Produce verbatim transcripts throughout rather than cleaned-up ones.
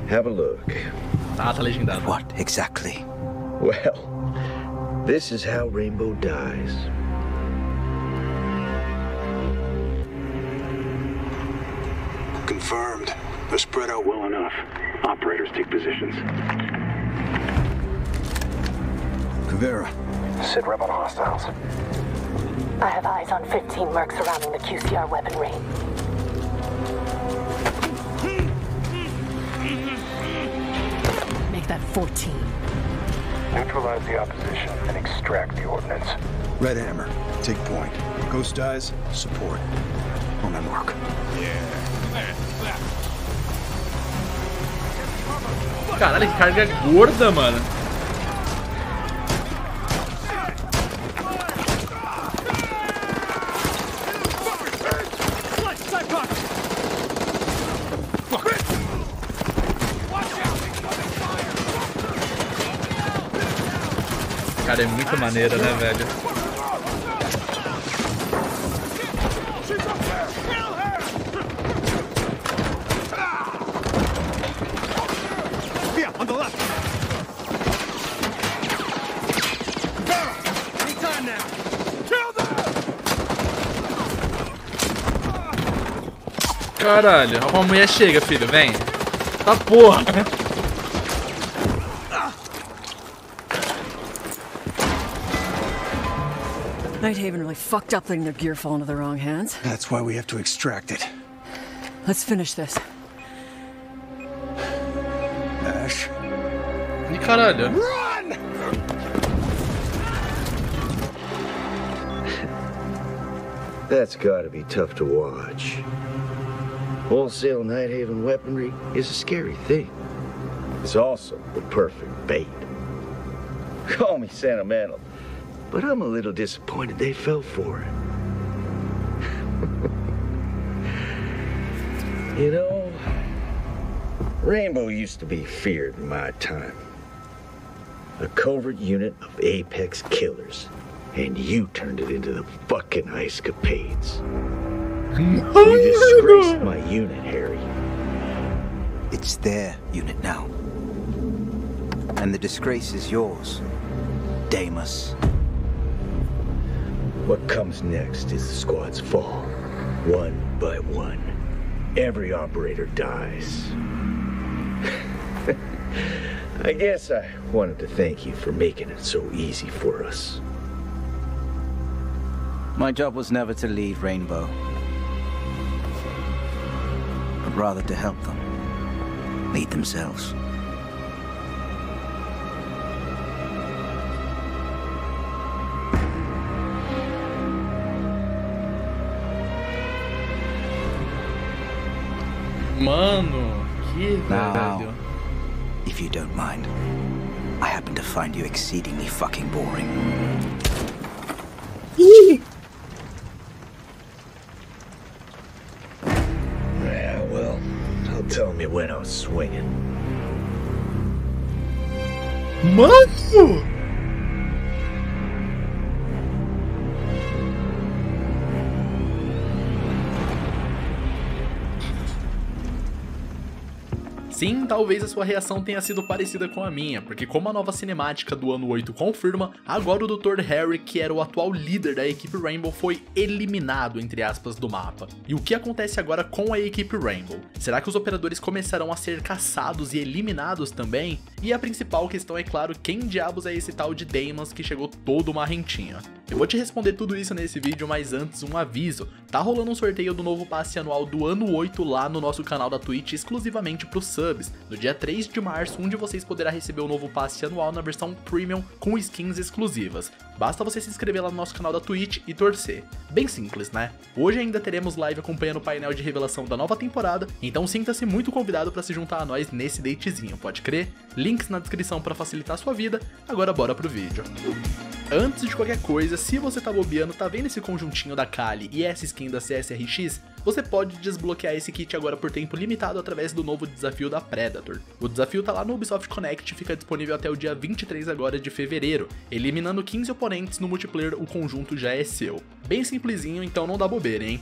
Have a look. Ah, tá legendado. What exactly? Well, this is how Rainbow dies. Confirmed. They're spread out well enough. Operators take positions. Caveira. Sit rep on hostiles. I have eyes on fifteen mercs surrounding the Q C R weaponry. Make that fourteen. Neutralize the opposition and extract the ordnance. Red Hammer, take point. Ghost Eyes, support. On my mark. Caralho, que carga gorda, mano. Cara, é muito maneira, né, velho? Caralho, a mulher chega, filho, vem. Tá porra. Nighthaven really fucked up letting their gear fall into the wrong hands. That's why we have to extract it. Let's finish this. Ash. Ih, caralho. Run! That's gotta be tough to watch. Wholesale Nighthaven weaponry is a scary thing. It's also the perfect bait. Call me sentimental, but I'm a little disappointed they fell for it. You know, Rainbow used to be feared in my time. A covert unit of apex killers. And you turned it into the fucking Ice Capades. You disgraced my unit, Harry. It's their unit now. And the disgrace is yours, Deimos. What comes next is the squad's fall. One by one. Every operator dies. I guess I wanted to thank you for making it so easy for us. My job was never to lead Rainbow, but rather to help them lead themselves. Mano, que Now, velho. if you don't mind, I happen to find you exceedingly fucking boring. Yeah, well, I'll tell me when I was swinging. Mano! Sim, talvez a sua reação tenha sido parecida com a minha, porque como a nova cinemática do ano oito confirma, agora o doutor Harry, que era o atual líder da equipe Rainbow, foi eliminado, entre aspas, do mapa. E o que acontece agora com a equipe Rainbow? Será que os operadores começarão a ser caçados e eliminados também? E a principal questão é, claro, quem diabos é esse tal de Deimos que chegou todo marrentinho? Eu vou te responder tudo isso nesse vídeo, mas antes um aviso. Tá rolando um sorteio do novo passe anual do ano oito lá no nosso canal da Twitch, exclusivamente pro subs, no dia três de março, onde vocês poderão receber o novo passe anual na versão Premium com skins exclusivas. Basta você se inscrever lá no nosso canal da Twitch e torcer. Bem simples, né? Hoje ainda teremos live acompanhando o painel de revelação da nova temporada, então sinta-se muito convidado para se juntar a nós nesse datezinho, pode crer? Links na descrição para facilitar a sua vida, agora bora pro vídeo. Antes de qualquer coisa, se você tá bobeando, tá vendo esse conjuntinho da Kali e essa skin da C S R X? Você pode desbloquear esse kit agora por tempo limitado através do novo desafio da Predator. O desafio tá lá no Ubisoft Connect e fica disponível até o dia vinte e três agora de fevereiro. Eliminando quinze oponentes no multiplayer, o conjunto já é seu. Bem simplesinho, então não dá bobeira, hein?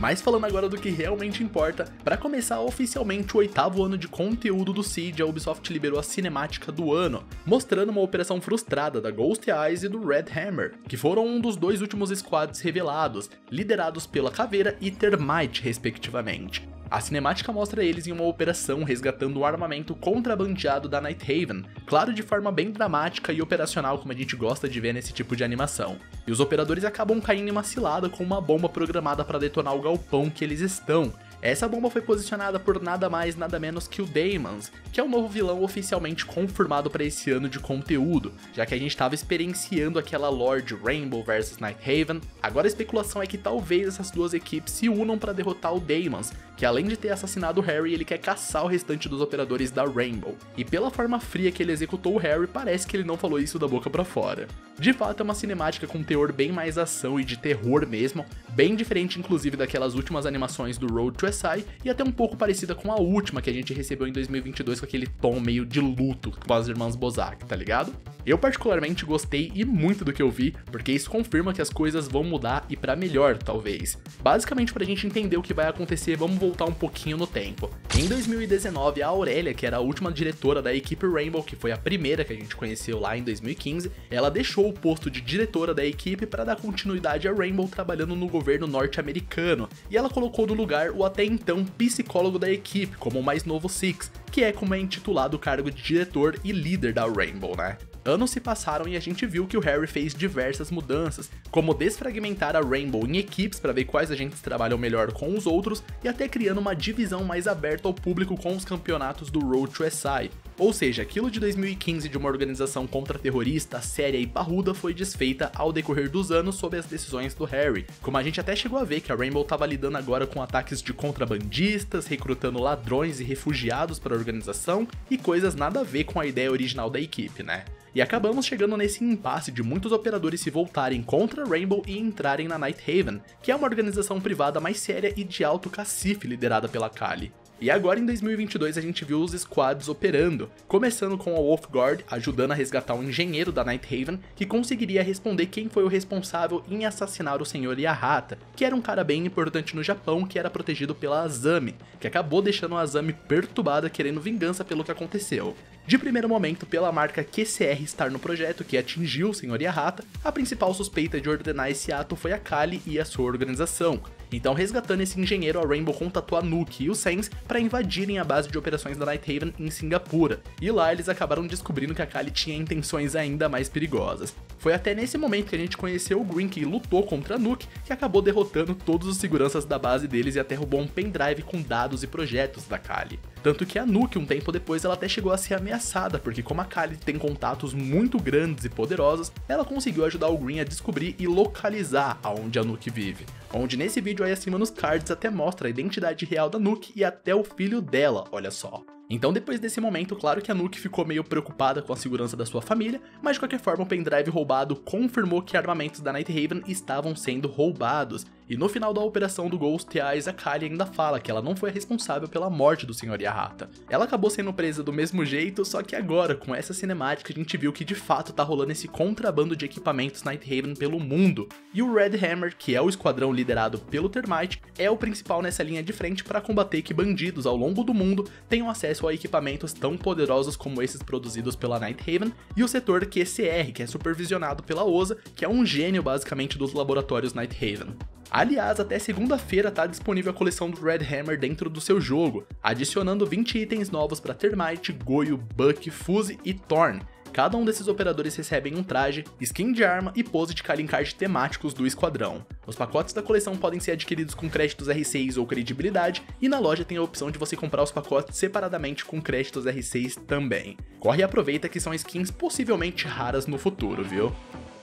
Mas falando agora do que realmente importa, para começar oficialmente o oitavo ano de conteúdo do Siege, a Ubisoft liberou a cinemática do ano, mostrando uma operação frustrada da Ghost Eyes e do Red Hammer, que foram um dos dois últimos squads revelados, liderados pela Caveira e Termite respectivamente. A cinemática mostra eles em uma operação resgatando um armamento contrabandeado da Nighthaven, claro, de forma bem dramática e operacional como a gente gosta de ver nesse tipo de animação. E os operadores acabam caindo em uma cilada com uma bomba programada para detonar o galpão que eles estão. Essa bomba foi posicionada por nada mais nada menos que o Daemons, que é o novo vilão oficialmente confirmado para esse ano de conteúdo, já que a gente estava experienciando aquela lore de Rainbow versus Nighthaven. Agora a especulação é que talvez essas duas equipes se unam para derrotar o Daemons, que além de ter assassinado o Harry, ele quer caçar o restante dos operadores da Rainbow. E pela forma fria que ele executou o Harry, parece que ele não falou isso da boca pra fora. De fato é uma cinemática com teor bem mais ação e de terror mesmo, bem diferente inclusive daquelas últimas animações do Road to S I, e até um pouco parecida com a última que a gente recebeu em dois mil e vinte e dois com aquele tom meio de luto com as irmãs Bozak, tá ligado? Eu particularmente gostei e muito do que eu vi, porque isso confirma que as coisas vão mudar e pra melhor, talvez. Basicamente, pra gente entender o que vai acontecer, vamos voltar um pouquinho no tempo. Em dois mil e dezenove, a Aurélia, que era a última diretora da equipe Rainbow, que foi a primeira que a gente conheceu lá em dois mil e quinze, ela deixou o posto de diretora da equipe para dar continuidade a Rainbow trabalhando no governo norte-americano, e ela colocou no lugar o até então psicólogo da equipe, como o mais novo Six, que é como é intitulado o cargo de diretor e líder da Rainbow, né? Anos se passaram e a gente viu que o Harry fez diversas mudanças, como desfragmentar a Rainbow em equipes para ver quais agentes trabalham melhor com os outros, e até criando uma divisão mais aberta ao público com os campeonatos do Road to S I. Ou seja, aquilo de dois mil e quinze de uma organização contra-terrorista, séria e parruda foi desfeita ao decorrer dos anos sob as decisões do Harry, como a gente até chegou a ver que a Rainbow estava lidando agora com ataques de contrabandistas, recrutando ladrões e refugiados para a organização, e coisas nada a ver com a ideia original da equipe, né? E acabamos chegando nesse impasse de muitos operadores se voltarem contra a Rainbow e entrarem na Nighthaven, que é uma organização privada mais séria e de alto cacife liderada pela Kali. E agora em dois mil e vinte e dois a gente viu os squads operando, começando com a Wolfguard ajudando a resgatar um engenheiro da Nighthaven que conseguiria responder quem foi o responsável em assassinar o Senhor Yahata, que era um cara bem importante no Japão que era protegido pela Azami, que acabou deixando a Azami perturbada querendo vingança pelo que aconteceu. De primeiro momento, pela marca Q C R estar no projeto que atingiu o Senhor Yahata, a principal suspeita de ordenar esse ato foi a Kali e a sua organização. Então, resgatando esse engenheiro, a Rainbow contatou a Nuke e o Sens para invadirem a base de operações da Nighthaven em Singapura, e lá eles acabaram descobrindo que a Kali tinha intenções ainda mais perigosas. Foi até nesse momento que a gente conheceu o Green, que lutou contra a Nuke, que acabou derrotando todos os seguranças da base deles e até roubou um pendrive com dados e projetos da Kali. Tanto que a Nuke, um tempo depois, ela até chegou a ser ameaçada, porque como a Kali tem contatos muito grandes e poderosos, ela conseguiu ajudar o Green a descobrir e localizar aonde a Nuke vive. Onde nesse vídeo aí acima nos cards até mostra a identidade real da Nuke e até o filho dela, olha só. Então depois desse momento, claro que a Nuke ficou meio preocupada com a segurança da sua família, mas de qualquer forma o pendrive roubado confirmou que armamentos da Nighthaven estavam sendo roubados, e no final da operação do Ghost Eyes, a Kali ainda fala que ela não foi a responsável pela morte do senhor Yahata. Ela acabou sendo presa do mesmo jeito, só que agora, com essa cinemática, a gente viu que de fato tá rolando esse contrabando de equipamentos Nighthaven pelo mundo, e o Red Hammer, que é o esquadrão liderado pelo Termite, é o principal nessa linha de frente para combater que bandidos ao longo do mundo tenham acesso a equipamentos tão poderosos como esses produzidos pela Nighthaven, e o setor Q C R, que é supervisionado pela O S A, que é um gênio basicamente dos laboratórios Nighthaven. Aliás, até segunda-feira tá disponível a coleção do Red Hammer dentro do seu jogo, adicionando vinte itens novos para Termite, Goyo, Buck, Fuse e Thorn. Cada um desses operadores recebem um traje, skin de arma e pose de calling card temáticos do esquadrão. Os pacotes da coleção podem ser adquiridos com créditos R seis ou credibilidade, e na loja tem a opção de você comprar os pacotes separadamente com créditos R seis também. Corre e aproveita que são skins possivelmente raras no futuro, viu?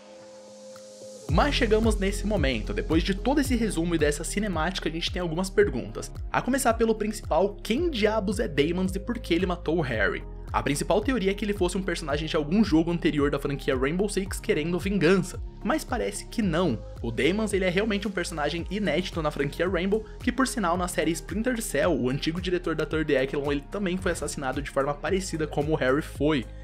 Mas chegamos nesse momento, depois de todo esse resumo e dessa cinemática a gente tem algumas perguntas. A começar pelo principal, quem diabos é Daemons e por que ele matou o Harry? A principal teoria é que ele fosse um personagem de algum jogo anterior da franquia Rainbow Six querendo vingança, mas parece que não. O Daemons ele é realmente um personagem inédito na franquia Rainbow, que por sinal na série Splinter Cell, o antigo diretor da Third Echelon ele também foi assassinado de forma parecida como o Harry foi.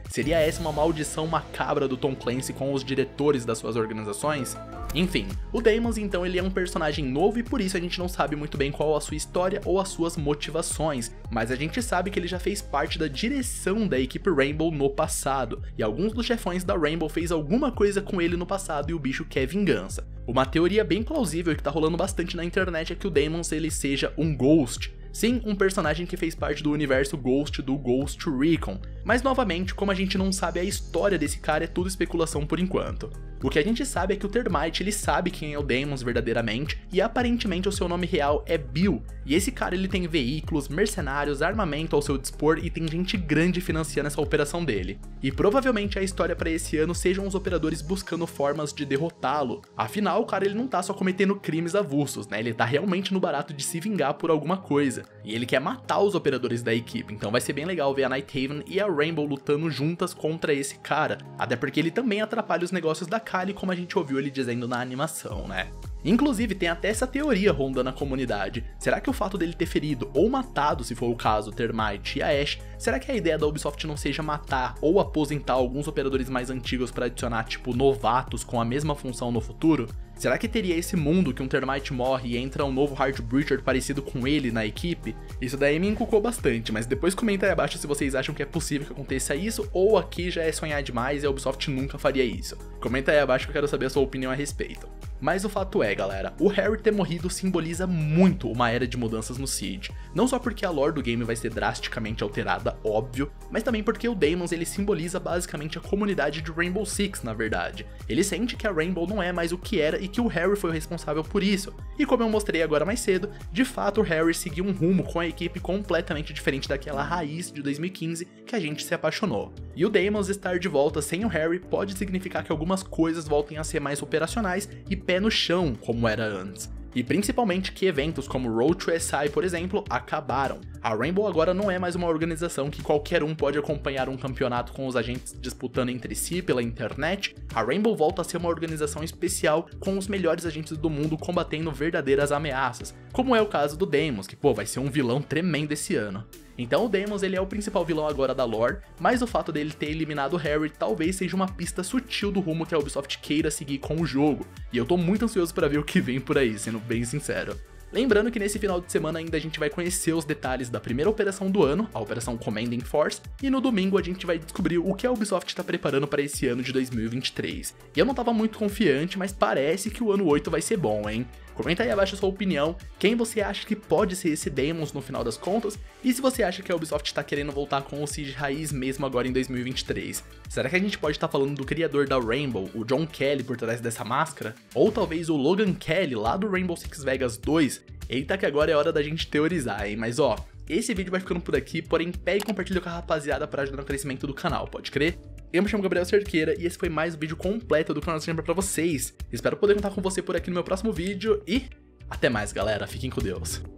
Seria essa uma maldição macabra do Tom Clancy com os diretores das suas organizações? Enfim, o Deimos então ele é um personagem novo e por isso a gente não sabe muito bem qual a sua história ou as suas motivações, mas a gente sabe que ele já fez parte da direção da equipe Rainbow no passado, e alguns dos chefões da Rainbow fez alguma coisa com ele no passado e o bicho quer vingança. Uma teoria bem plausível e que tá rolando bastante na internet é que o Deimos ele seja um Ghost. Sim, um personagem que fez parte do universo Ghost do Ghost Recon, mas novamente, como a gente não sabe a história desse cara, é tudo especulação por enquanto. O que a gente sabe é que o Thermite ele sabe quem é o Deimos verdadeiramente e aparentemente o seu nome real é Bill, e esse cara ele tem veículos, mercenários, armamento ao seu dispor e tem gente grande financiando essa operação dele. E provavelmente a história para esse ano sejam os operadores buscando formas de derrotá-lo, afinal o cara ele não tá só cometendo crimes avulsos, né, ele tá realmente no barato de se vingar por alguma coisa, e ele quer matar os operadores da equipe, então vai ser bem legal ver a Nighthaven e a Rainbow lutando juntas contra esse cara, até porque ele também atrapalha os negócios da Kali, como a gente ouviu ele dizendo na animação, né? Inclusive tem até essa teoria rondando a comunidade. Será que o fato dele ter ferido ou matado, se for o caso, o Thermite e a Ashe, será que a ideia da Ubisoft não seja matar ou aposentar alguns operadores mais antigos para adicionar tipo novatos com a mesma função no futuro? Será que teria esse mundo que um Thermite morre e entra um novo Hard Breacher parecido com ele na equipe? Isso daí me encucou bastante, mas depois comenta aí abaixo se vocês acham que é possível que aconteça isso ou aqui já é sonhar demais e a Ubisoft nunca faria isso. Comenta aí abaixo que eu quero saber a sua opinião a respeito. Mas o fato é, galera, o Harry ter morrido simboliza muito uma era de mudanças no Siege. Não só porque a lore do game vai ser drasticamente alterada, óbvio, mas também porque o Deimos ele simboliza basicamente a comunidade de Rainbow Six, na verdade. Ele sente que a Rainbow não é mais o que era e que o Harry foi o responsável por isso. E como eu mostrei agora mais cedo, de fato o Harry seguiu um rumo com a equipe completamente diferente daquela raiz de dois mil e quinze que a gente se apaixonou. E o Deimos estar de volta sem o Harry pode significar que algumas coisas voltem a ser mais operacionais e pé no chão, como era antes. E principalmente que eventos como Road to S I, por exemplo, acabaram. A Rainbow agora não é mais uma organização que qualquer um pode acompanhar um campeonato com os agentes disputando entre si pela internet. A Rainbow volta a ser uma organização especial com os melhores agentes do mundo combatendo verdadeiras ameaças, como é o caso do Deimos, que pô, vai ser um vilão tremendo esse ano. Então o Deimos ele é o principal vilão agora da lore, mas o fato dele ter eliminado o Harry talvez seja uma pista sutil do rumo que a Ubisoft queira seguir com o jogo, e eu tô muito ansioso para ver o que vem por aí, sendo bem sincero. Lembrando que nesse final de semana ainda a gente vai conhecer os detalhes da primeira operação do ano, a Operação Commanding Force, e no domingo a gente vai descobrir o que a Ubisoft está preparando para esse ano de dois mil e vinte e três. E eu não tava muito confiante, mas parece que o ano oito vai ser bom, hein? Comenta aí abaixo a sua opinião, quem você acha que pode ser esse Deimos no final das contas, e se você acha que a Ubisoft está querendo voltar com o Siege raiz mesmo agora em dois mil e vinte e três. Será que a gente pode estar tá falando do criador da Rainbow, o John Kelly, por trás dessa máscara? Ou talvez o Logan Kelly lá do Rainbow Six Vegas dois? Eita que agora é hora da gente teorizar, hein? Mas ó, esse vídeo vai ficando por aqui, porém pega e compartilha com a rapaziada para ajudar no crescimento do canal, pode crer? Eu me chamo Gabriel Cerqueira e esse foi mais um vídeo completo do canal Sempre pra vocês. Espero poder contar com você por aqui no meu próximo vídeo e até mais, galera. Fiquem com Deus.